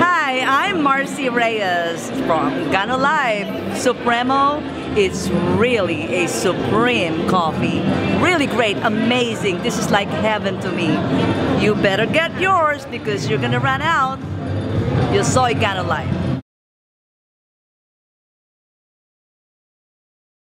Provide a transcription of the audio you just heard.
Hi, I'm Marcy Reyes from Ganolife Supremo. It's really a supreme coffee. Really great, amazing. This is like heaven to me. You better get yours because you're gonna run out. Your soy Ganolife.